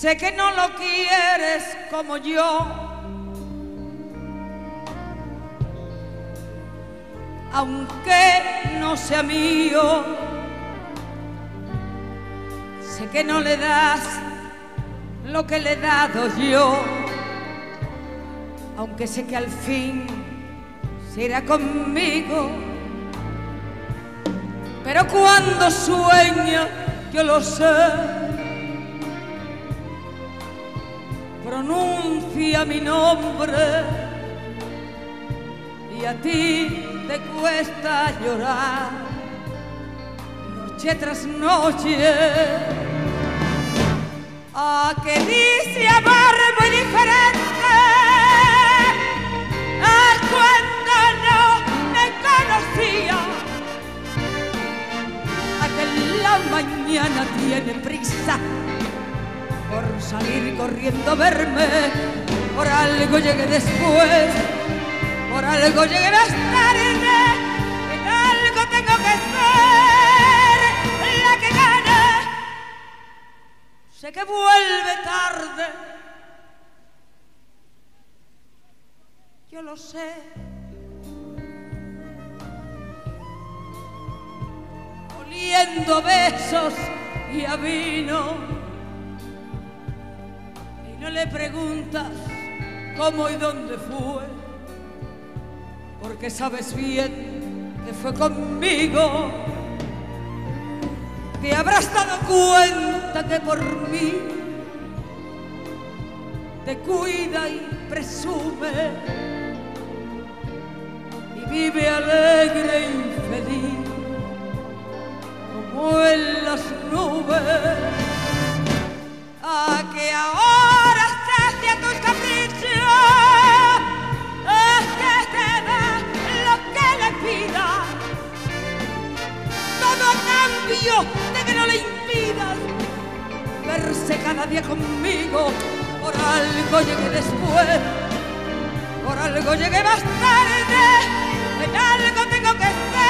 Sé que no lo quieres como yo, aunque no sea mío. Sé que no le das lo que le he dado yo, aunque sé que al fin se irá conmigo. Pero cuando sueña, yo lo sé, pronuncia mi nombre y a ti te cuesta llorar noche tras noche. ¿A que dice amar muy diferente a cuando no me conocía? A que la mañana tiene prisa por salir corriendo a verme. Por algo llegué después, por algo llegué más tarde. En algo tengo que ser la que gane. Sé que vuelve tarde, yo lo sé. Oliendo besos y a vino, y no le preguntas cómo y dónde fue, porque sabes bien que fue conmigo. Te habrás dado cuenta que por mí te cuida y presume y vive alegre y feliz como en las nubes. A que ahora sacia tus caprichos, es que te da lo que le pidas, todo a cambio de que no le impidas verse cada día conmigo. Por algo llegué después, por algo llegué más tarde, en algo tengo que estar